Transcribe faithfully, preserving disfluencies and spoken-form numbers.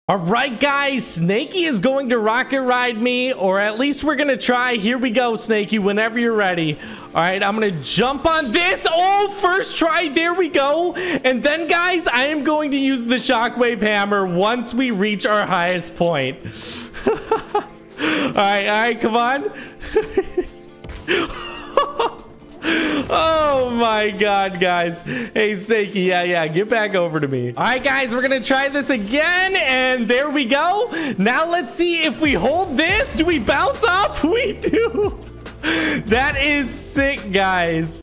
All right, guys, Snakey is going to rocket ride me, or at least we're going to try. Here we go, Snakey, whenever you're ready. All right, I'm going to jump on this. Oh, first try. There we go. And then, guys, I am going to use the Shockwave Hammer once we reach our highest point. all right, all right, come on. Oh my god, guys. Hey, Snakey, yeah, yeah, get back over to me. All right, guys, we're gonna try this again, and there we go. Now let's see if we hold this. Do we bounce off? We do. That is sick, guys.